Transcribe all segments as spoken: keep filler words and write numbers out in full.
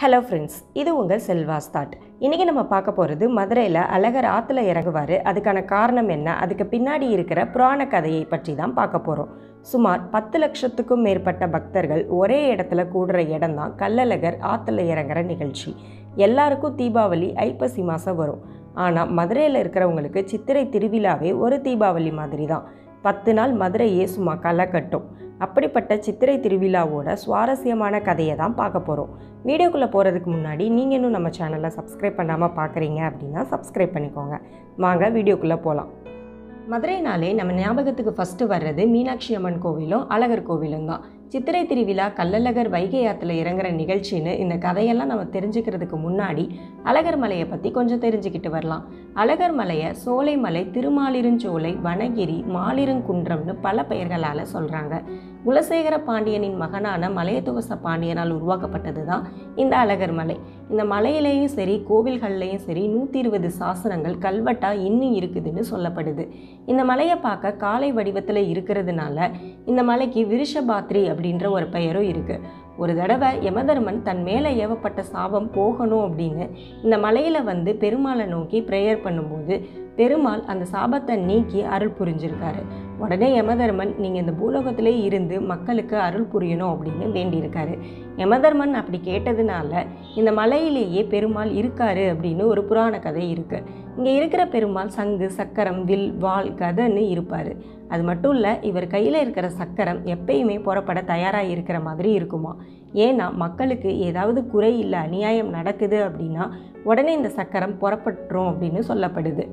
Hello friends, இது உங்கள் செல்வாஸ் thought. இன்றைக்கி நம்ம பார்க்க போகிறது மதுரையில் அழகர் ஆற்றுல இறங்குவார். அதுக்கான காரணம் என்ன, அதுக்கு பின்னாடி இருக்கிற புராண கதையை பற்றி தான் பார்க்க போகிறோம். சுமார் பத்து லட்சத்துக்கும் மேற்பட்ட பக்தர்கள் ஒரே இடத்துல கூடுற இடம் தான் கள்ளழகர் ஆற்றுல இறங்குற நிகழ்ச்சி. எல்லாருக்கும் தீபாவளி ஐப்பசி மாதம் வரும். ஆனால் மதுரையில் இருக்கிறவங்களுக்கு சித்திரை திருவிழாவே ஒரு தீபாவளி மாதிரி தான். பத்து நாள் மதுரையே சும்மா களை கட்டும். அப்படிப்பட்ட சித்திரை திருவிழாவோட சுவாரஸ்யமான கதையை தான் பார்க்க போகிறோம். வீடியோக்குள்ளே போகிறதுக்கு முன்னாடி நீங்கள் இன்னும் நம்ம சேனலை சப்ஸ்கிரைப் பண்ணாமல் பார்க்குறீங்க அப்படின்னா சப்ஸ்கிரைப் பண்ணிக்கோங்க. வாங்க வீடியோக்குள்ளே போகலாம். மதுரைனாலே நம்ம ஞாபகத்துக்கு ஃபஸ்ட்டு வர்றது மீனாட்சி அம்மன் கோவிலும் அழகர் கோவிலும் தான். சித்திரை திருவிழா கள்ளழகர் வைகை ஆற்றுல இறங்குற நிகழ்ச்சின்னு இந்த கதையெல்லாம் நம்ம தெரிஞ்சுக்கிறதுக்கு முன்னாடி அழகர் மலையை பற்றி கொஞ்சம் தெரிஞ்சுக்கிட்டு வரலாம். அழகர் மலையை சோலைமலை, திருமாலிருஞ்சோலை, வனகிரி, மாலிருங்குன்றம்னு பல பெயர்களால் சொல்கிறாங்க. குலசேகர பாண்டியனின் மகனான மலையத்துவச பாண்டியனால் உருவாக்கப்பட்டது தான் இந்த அழகர் மலை. இந்த மலையிலையும் சரி கோவில்கள்லையும் சரி நூற்றி இருபது சாசனங்கள் கல்வெட்டாக இன்னும் இருக்குதுன்னு சொல்லப்படுது. இந்த மலையை பார்க்க காலை வடிவத்தில் இருக்கிறதுனால இந்த மலைக்கு விருஷபாத்ரி அப்படின்ற ஒரு பெயரும் இருக்குது. ஒரு தடவை யமதர்மன் தன் மேலே ஏவப்பட்ட சாபம் போகணும் அப்படின்னு இந்த மலையில் வந்து பெருமாளை நோக்கி ப்ரேயர் பண்ணும்போது பெருமாள் அந்த சாபத்தை நீக்கி அருள் புரிஞ்சிருக்காரு. உடனே யமதர்மன் நீங்கள் இந்த பூலோகத்திலே இருந்து மக்களுக்கு அருள் புரியணும் அப்படின்னு வேண்டியிருக்காரு. யமதர்மன் அப்படி கேட்டதுனால இந்த மலையிலேயே பெருமாள் இருக்காரு அப்படின்னு ஒரு புராண கதை இருக்குது. இங்கே இருக்கிற பெருமாள் சங்கு, சக்கரம், வில், வாள், கதைன்னு இருப்பார். அது மட்டும் இல்லை, இவர் கையில் இருக்கிற சக்கரம் எப்பயுமே புறப்பட தயாராக இருக்கிற மாதிரி இருக்குமா. ஏன்னா மக்களுக்கு ஏதாவது குறை இல்லை, அநியாயம் நடக்குது அப்படின்னா உடனே இந்த சக்கரம் புறப்பட்டுரும் அப்படின்னு சொல்லப்படுது.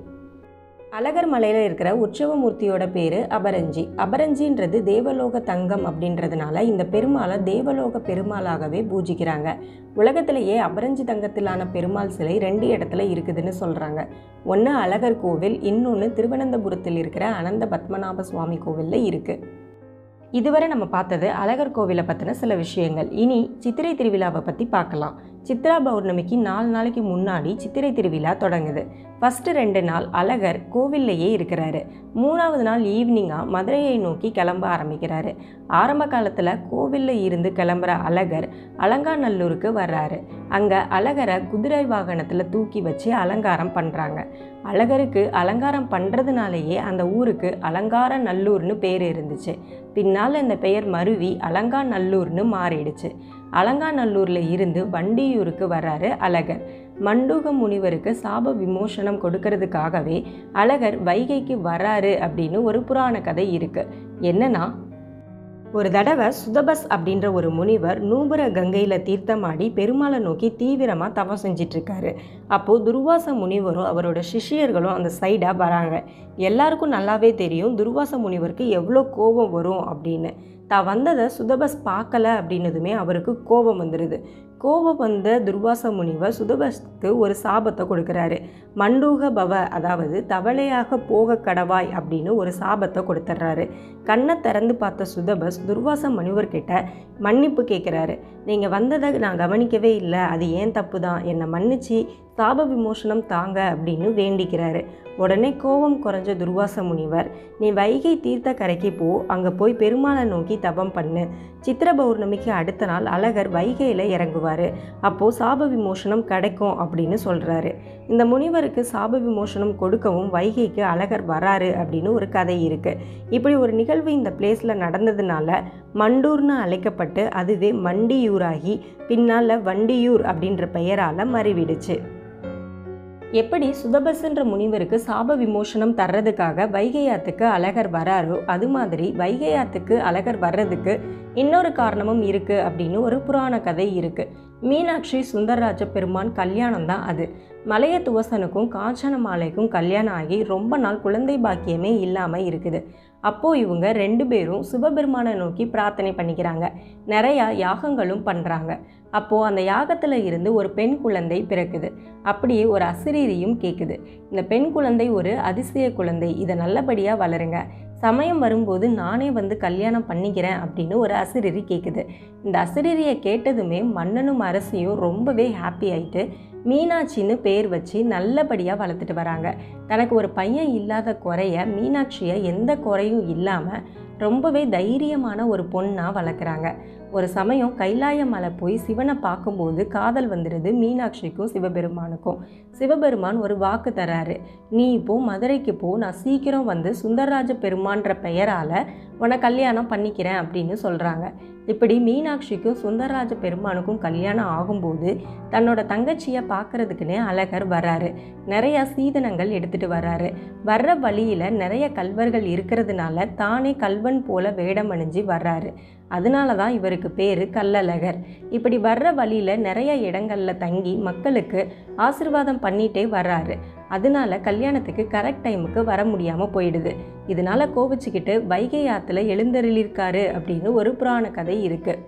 அழகர் மலையில் இருக்கிற உற்சவமூர்த்தியோட பேர் அபரஞ்சி. அபரஞ்சின்றது தேவலோக தங்கம் அப்படின்றதுனால இந்த பெருமாளை தேவலோக பெருமாளாகவே பூஜிக்கிறாங்க. உலகத்திலேயே அபரஞ்சி தங்கத்திலான பெருமாள் சிலை ரெண்டு இடத்துல இருக்குதுன்னு சொல்கிறாங்க. ஒன்று அழகர் கோவில், இன்னொன்று திருவனந்தபுரத்தில் இருக்கிற அனந்த பத்மநாப சுவாமி கோவிலில் இருக்குது. இதுவரை நம்ம பார்த்தது அழகர் கோவிலை பற்றின சில விஷயங்கள். இனி சித்திரை திருவிழாவை பற்றி பார்க்கலாம். சித்ரா பௌர்ணமிக்கு நாலு நாளைக்கு முன்னாடி சித்திரை திருவிழா தொடங்குது. ஃபஸ்ட்டு ரெண்டு நாள் அழகர் கோவில்லையே இருக்கிறாரு. மூணாவது நாள் ஈவினிங்காக மதுரையை நோக்கி கிளம்ப ஆரம்பிக்கிறாரு. ஆரம்ப காலத்தில் கோவிலில் இருந்து கிளம்புற அழகர் அலங்காநல்லூருக்கு வர்றாரு. அங்கே அழகரை குதிரை வாகனத்தில் தூக்கி வச்சு அலங்காரம் பண்ணுறாங்க. அழகருக்கு அலங்காரம் பண்ணுறதுனாலேயே அந்த ஊருக்கு அலங்கார நல்லூர்னு பேர் இருந்துச்சு. பின்னால் இந்த பெயர் மருவி அலங்காநல்லூர்னு மாறிடுச்சு. அலங்காநல்லூரில் இருந்து வண்டியூருக்கு வர்றாரு அழகர். மண்டூக முனிவருக்கு சாப விமோசனம் கொடுக்கறதுக்காகவே அழகர் வைகைக்கு வர்றாரு அப்படின்னு ஒரு புராண கதை இருக்குது. என்னன்னா, ஒரு தடவை சுதபஸ் அப்படின்ற ஒரு முனிவர் நூபுர கங்கையில் தீர்த்தமாடி பெருமாளை நோக்கி தீவிரமாக தவம் செஞ்சிட்ருக்காரு. அப்போது துர்வாச முனிவரும் அவரோட சிஷியர்களும் அந்த சைடாக வராங்க. எல்லாருக்கும் நல்லாவே தெரியும் துர்வாச முனிவருக்கு எவ்வளோ கோபம் வரும் அப்படின்னு. தான் வந்ததை சுதபஸ் பார்க்கல அப்படின்னதுமே அவருக்கு கோபம் வந்துடுது. கோபம் வந்த துர்வாச முனிவர் சுதபஸ்க்கு ஒரு சாபத்தை கொடுக்குறாரு. மண்டூக பவ, அதாவது தவளையாக போக கடவாய் அப்படின்னு ஒரு சாபத்தை கொடுத்துட்றாரு. கண்ணை திறந்து பார்த்த சுதபஸ் துர்வாச முனிவர்கிட்ட மன்னிப்பு கேட்குறாரு. நீங்கள் வந்ததை நான் கவனிக்கவே இல்லை, அது ஏன் தப்பு தான், என்னை மன்னிச்சு சாப விமோசனம் தாங்க அப்படின்னு வேண்டிக்கிறாரு. உடனே கோபம் குறைஞ்ச துர்வாச முனிவர், நீ வைகை தீர்த்த கரைக்கு போ, அங்கே போய் பெருமாளை நோக்கி தபம் பண்ணு. சித்திர பௌர்ணமிக்கு அடுத்த நாள் அழகர் வைகையில் இறங்குவார். அப்போது சாப விமோசனம் கிடைக்கும் அப்படின்னு சொல்கிறாரு. இந்த முனிவருக்கு சாப விமோசனம் கொடுக்கவும் வைகைக்கு அழகர் வராரு அப்படின்னு ஒரு கதை இருக்குது. இப்படி ஒரு நிகழ்வு இந்த பிளேஸில் நடந்ததுனால மண்டூர்னு அழைக்கப்பட்டு அதுவே மண்டியூராகி பின்னால் வண்டியூர் அப்படின்ற பெயரால் மறிவிடுச்சு. எப்படி சுதபஸ்ன்ற முனிவருக்கு சாப விமோசனம் தர்றதுக்காக வைகையாத்துக்கு அழகர் வராரோ, அது மாதிரி வைகையாத்துக்கு அழகர் வர்றதுக்கு இன்னொரு காரணமும் இருக்குது அப்படின்னு ஒரு புராண கதை இருக்குது. மீனாட்சி சுந்தரராஜ பெருமான் கல்யாணம் தான் அது. மலையத்துவசனுக்கும் காஞ்சன மாலைக்கும் கல்யாணம் ஆகி ரொம்ப நாள் குழந்தை பாக்கியமே இல்லாமல் இருக்குது. அப்போது இவங்க ரெண்டு பேரும் சிவபெருமானை நோக்கி பிரார்த்தனை பண்ணிக்கிறாங்க. நிறையா யாகங்களும் பண்ணுறாங்க. அப்போது அந்த யாகத்தில் இருந்து ஒரு பெண் குழந்தை பிறக்குது. அப்படியே ஒரு அசிரீரியும் கேட்குது. இந்த பெண் குழந்தை ஒரு அதிசய குழந்தை, இதை நல்லபடியாக வளருங்க, சமயம் வரும்போது நானே வந்து கல்யாணம் பண்ணிக்கிறேன் அப்படின்னு ஒரு அசிரீரி கேட்குது. இந்த அசிரீரியை கேட்டதுமே மன்னனும் அரசியும் ரொம்பவே ஹாப்பி ஆகிட்டு மீனாட்சின்னு பேர் வச்சு நல்லபடியாக வளர்த்துட்டு வராங்க. தனக்கு ஒரு பையன் இல்லாத குறைய மீனாட்சியை எந்த குறையும் இல்லாமல் ரொம்பவே தைரியமான ஒரு பொண்ணாக வளர்க்குறாங்க. ஒரு சமயம் கைலாய மலை போய் சிவனை பார்க்கும்போது காதல் வந்துடுது மீனாட்சிக்கும் சிவபெருமானுக்கும். சிவபெருமான் ஒரு வாக்கு தராரு, நீ இப்போ மதுரைக்கு போ, நான் சீக்கிரம் வந்து சுந்தரராஜ பெருமான்ற பெயரால் உன்னை கல்யாணம் பண்ணிக்கிறேன் அப்படின்னு சொல்கிறாங்க. இப்படி மீனாட்சிக்கும் சுந்தரராஜ பெருமானுக்கும் கல்யாணம் ஆகும்போது தன்னோட தங்கச்சியை பார்க்கறதுக்குன்னே அழகர் வர்றாரு. நிறையா சீதனங்கள் எடுத்துகிட்டு வர்றாரு. வர்ற வழியில் நிறைய கல்வர்கள் இருக்கிறதுனால தானே கல்வன் போல வேடம் அணிஞ்சு வர்றாரு. அதனால தான் இவருக்கு பேர் கல்லழகர். இப்படி வர்ற வழியில் நிறைய இடங்களில் தங்கி மக்களுக்கு ஆசீர்வாதம் பண்ணிகிட்டே வர்றாரு. அதனால கல்யாணத்துக்கு கரெக்ட் டைமுக்கு வர முடியாமல் போயிடுது. இதனால கோபிச்சுக்கிட்டு வைகை ஆற்றுல எழுந்தருளிருக்காரு அப்படின்னு ஒரு புராண கதை இருக்குது.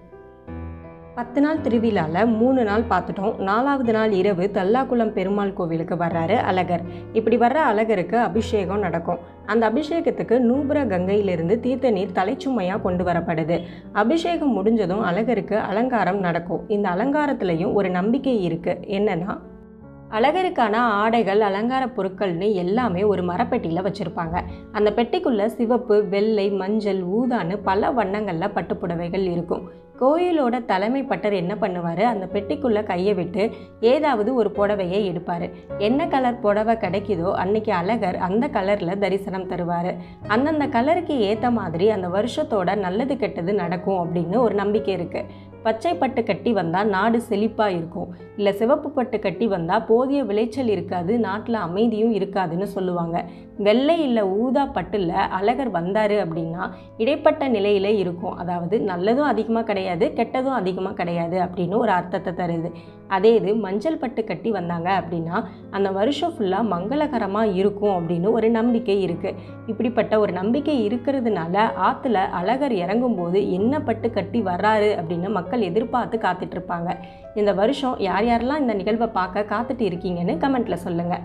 பத்து நாள் திருவிழாவில் மூணு நாள் பார்த்துட்டோம். நாலாவது நாள் இரவு தல்லாக்குளம் பெருமாள் கோவிலுக்கு வர்றாரு அழகர். இப்படி வர்ற அழகருக்கு அபிஷேகம் நடக்கும். அந்த அபிஷேகத்துக்கு நூபுர கங்கையிலிருந்து தீர்த்த நீர் தலைச்சுமையாக கொண்டு வரப்படுது. அபிஷேகம் முடிஞ்சதும் அழகருக்கு அலங்காரம் நடக்கும். இந்த அலங்காரத்துலேயும் ஒரு நம்பிக்கை இருக்குது. என்னன்னா, அழகருக்கான ஆடைகள் அலங்கார பொருட்கள்னு எல்லாமே ஒரு மரப்பெட்டியில் வச்சுருப்பாங்க. அந்த பெட்டிக்குள்ளே சிவப்பு, வெள்ளை, மஞ்சள், ஊதான்னு பல வண்ணங்களில் பட்டுப்புடவைகள் இருக்கும். கோயிலோட தலைமை பட்டர் என்ன பண்ணுவார், அந்த பெட்டிக்குள்ளே கையை விட்டு ஏதாவது ஒரு புடவையை எடுப்பார். என்ன கலர் புடவை கிடைக்குதோ அன்னைக்கு அழகர் அந்த கலரில் தரிசனம் தருவார். அந்தந்த கலருக்கு ஏற்ற மாதிரி அந்த வருஷத்தோட நல்லது கெட்டது நடக்கும் அப்படின்னு ஒரு நம்பிக்கை இருக்குது. பச்சை பட்டு கட்டி வந்தால் நாடு செழிப்பாக இருக்கும், இல்லை சிவப்பு பட்டு கட்டி வந்தால் போதிய விளைச்சல் இருக்காது, நாட்டில் அமைதியும் இருக்காதுன்னு சொல்லுவாங்க. வெள்ளை இல்லை ஊதா பட்டில் அழகர் வந்தார் அப்படின்னா இடைப்பட்ட நிலையிலே இருக்கும். அதாவது நல்லதும் அதிகமாக கிடையாது, கெட்டதும் அதிகமாக கிடையாது அப்படின்னு ஒரு அர்த்தத்தை தருது. அதே இது மஞ்சள் பட்டு கட்டி வந்தாங்க அப்படின்னா அந்த வருஷம் ஃபுல்லாக மங்களகரமாக இருக்கும் அப்படின்னு ஒரு நம்பிக்கை இருக்குது. இப்படிப்பட்ட ஒரு நம்பிக்கை இருக்கிறதுனால ஆற்றுல அழகர் இறங்கும்போது என்ன பட்டு கட்டி வர்றாரு அப்படின்னு மக்கள் எதிர்பார்த்து காத்துட்ருப்பாங்க. இந்த வருஷம் யார் யாரெல்லாம் இந்த நிகழ்வை பார்க்க காத்துட்டு இருக்கீங்கன்னு கமெண்ட்டில் சொல்லுங்கள்.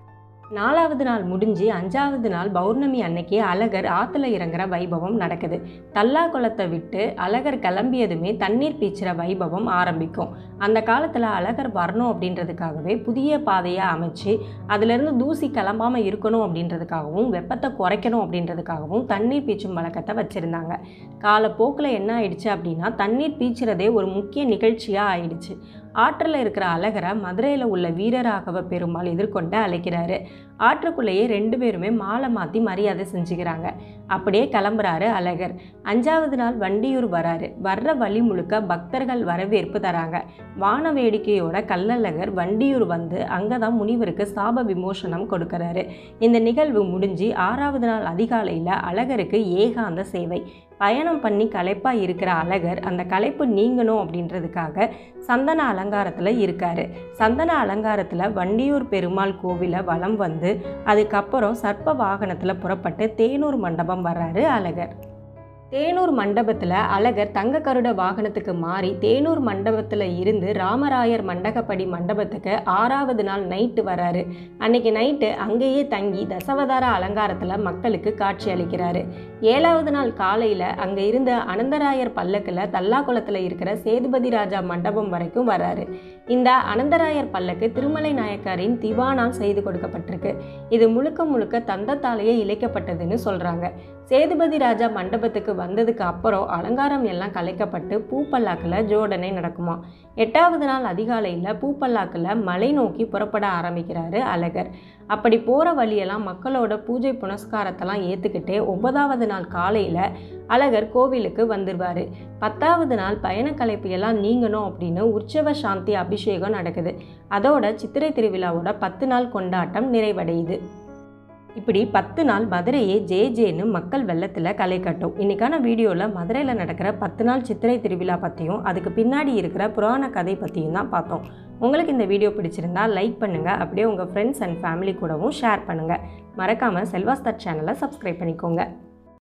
நாலாவது நாள் முடிஞ்சு அஞ்சாவது நாள் பௌர்ணமி அன்னைக்கு அழகர் ஆற்றுல இறங்குற வைபவம் நடக்குது. தல்லா குளத்தை விட்டு அழகர் கிளம்பியதுமே தண்ணீர் பீச்சுற வைபவம் ஆரம்பிக்கும். அந்த காலத்தில் அழகர் வரணும் அப்படின்றதுக்காகவே புதிய பாதையை அமைச்சு அதிலிருந்து தூசி கிளம்பாமல் இருக்கணும் அப்படின்றதுக்காகவும் வெப்பத்தை குறைக்கணும் அப்படின்றதுக்காகவும் தண்ணீர் பீச்சும் வழக்கத்தை வச்சுருந்தாங்க. காலப்போக்கில் என்ன ஆயிடுச்சு அப்படின்னா தண்ணீர் பீச்சுறதே ஒரு முக்கிய நிகழ்ச்சியாக ஆயிடுச்சு. ஆற்றில் இருக்கிற அழகரை மதுரையில் உள்ள வீரராகவ பெருமாள் எதிர்கொண்டு அழைக்கிறாரு. ஆற்றுக்குள்ளேயே ரெண்டு பேருமே மாலை மாற்றி மரியாதை செஞ்சுக்கிறாங்க. அப்படியே கிளம்புறாரு அழகர். அஞ்சாவது நாள் வண்டியூர் வராரு. வர்ற வழி முழுக்க பக்தர்கள் வரவேற்பு தராங்க. வான வேடிக்கையோட கல்லழகர் வண்டியூர் வந்து அங்கே தான் முனிவருக்கு சாப விமோசனம் கொடுக்கறாரு. இந்த நிகழ்வு முடிஞ்சு ஆறாவது நாள் அதிகாலையில் அழகருக்கு ஏகாந்த சேவை. பயணம் பண்ணி களைப்பாக இருக்கிற அழகர் அந்த களைப்பு நீங்கணும் அப்படின்றதுக்காக சந்தன அலங்காரத்தில் இருக்கார். சந்தன அலங்காரத்தில் வண்டியூர் பெருமாள் கோவிலை வலம் வந்து அதுக்கப்புறம் சர்ப்ப வாகனத்தில் புறப்பட்டு தேனூர் மண்டபம் வர்றாரு அழகர். தேனூர் மண்டபத்தில் அழகர் தங்க கருட வாகனத்துக்கு மாறி தேனூர் மண்டபத்தில் இருந்து ராமராயர் மண்டகப்படி மண்டபத்துக்கு ஆறாவது நாள் நைட்டு வராரு. அன்னைக்கு நைட்டு அங்கேயே தங்கி தசவதார அலங்காரத்தில் மக்களுக்கு காட்சி அளிக்கிறாரு. ஏழாவது நாள் காலையில் அங்கே இருந்த அனந்தராயர் பல்லக்கில் தல்லாக்குளத்தில் இருக்கிற சேதுபதி ராஜா மண்டபம் வரைக்கும் வராரு. இந்த அனந்தராயர் பல்லக்கு திருமலை நாயக்கரின் திவானால் செய்து கொடுக்கப்பட்டிருக்கு. இது முழுக்க முழுக்க தந்தத்தாலேயே இழைக்கப்பட்டதுன்னு சொல்கிறாங்க. சேதுபதி ராஜா மண்டபத்துக்கு வந்ததுக்கு அப்புறம் அலங்காரம் எல்லாம் கலைக்கப்பட்டு பூப்பல்லாக்கில் ஜோடனை நடக்குமா. எட்டாவது நாள் அதிகாலையில் பூப்பல்லாக்கில் மலை நோக்கி புறப்பட ஆரம்பிக்கிறாரு அழகர். அப்படி போகிற வழியெல்லாம் மக்களோட பூஜை புனஸ்காரத்தெல்லாம் ஏற்றுக்கிட்டே ஒன்பதாவது நாள் காலையில் அழகர் கோவிலுக்கு வந்துடுவார். பத்தாவது நாள் பயணக்கலைப்பு எல்லாம் நீங்கணும் அப்படின்னு உற்சவ சாந்தி அபிஷேகம் நடக்குது. அதோட சித்திரை திருவிழாவோட பத்து நாள் கொண்டாட்டம் நிறைவடையுது. இப்படி பத்து நாள் மதுரையே ஜே ஜேன்னு மக்கள் வெள்ளத்தில் களை கட்டும். இன்றைக்கான வீடியோவில் மதுரையில் நடக்கிற பத்து நாள் சித்திரை திருவிழா பற்றியும் அதுக்கு பின்னாடி இருக்கிற புராண கதை பற்றியும் தான் பார்த்தோம். உங்களுக்கு இந்த வீடியோ பிடிச்சிருந்தா லைக் பண்ணுங்கள். அப்படியே உங்கள் ஃப்ரெண்ட்ஸ் அண்ட் ஃபேமிலி கூடவும் ஷேர் பண்ணுங்கள். மறக்காமல் செல்வாஸ்தாட் சேனலை சப்ஸ்கிரைப் பண்ணிக்கோங்க.